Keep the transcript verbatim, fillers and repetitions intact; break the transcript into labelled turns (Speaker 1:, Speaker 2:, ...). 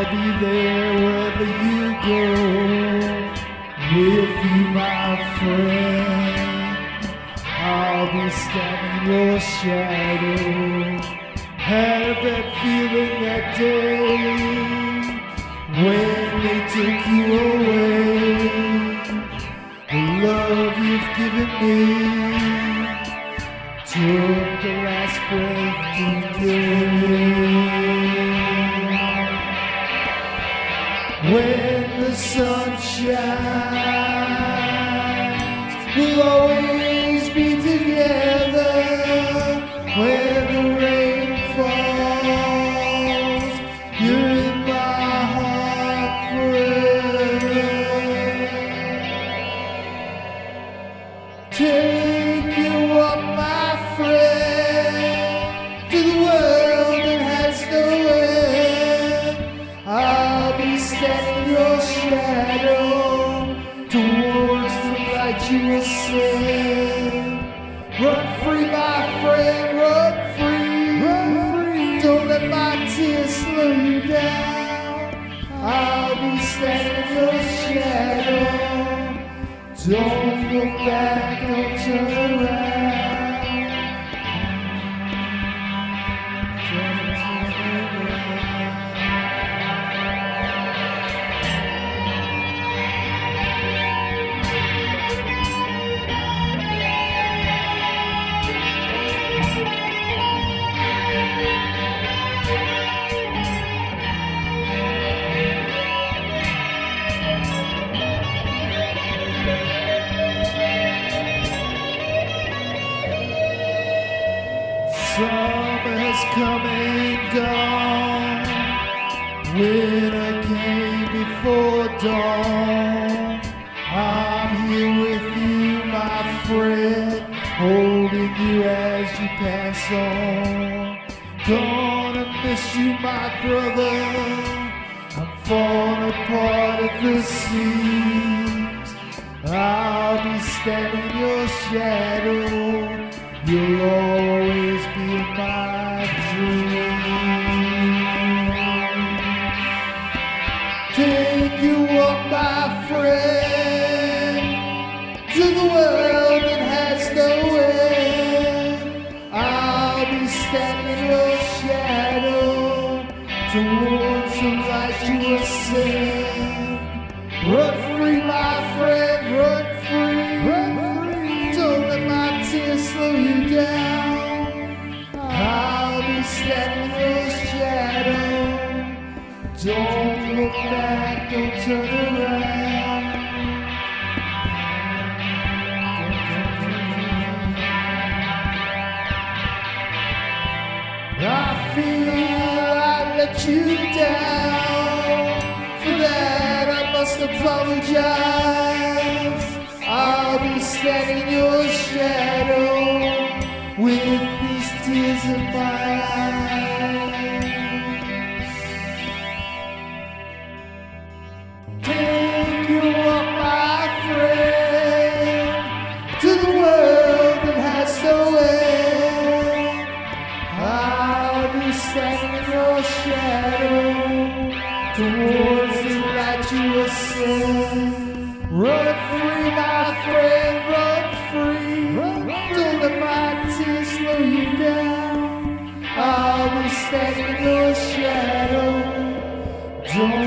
Speaker 1: I'll be there wherever you go, with you, my friend. I'll be standing in your shadow. Had a bad feeling that day when they took you away. The love you've given me took the last breath today. When the sun shines, we'll always be together. When the rain falls, you're in my heart forever. Take you up, my friend, to the world that has no end. I'll be standing in your shadow towards the light you will send. Run free, my friend, run free, run free. Don't let my tears slow you down. I'll be standing in your shadow. Don't look back, don't turn around. Don't turn around. Summer has come and gone, winter came before dawn. I'm here with you, my friend, holding you as you pass on. Gonna miss you, my brother, I'm falling apart at the seams. I'll be standing in your shadow, you'll always be in my dreams. Take you up, my friend, to the world that has no end. I'll be standing in your shadow towards the light you will send. Run free, my friend, run free, run free. Don't let my tears slow you down. I'll be standing in your shadow. Don't look back, don't turn around. I feel I let you down. For that I must apologize. I'll be standing in your shadow with these tears in my eyes. Take you up, my friend, to the world that has no end. I'll be standing in your shadow towards the light you will send. Run free, my friend, run free. Run, don't let my tears slow you down. I'll be standing in your shadow. Don't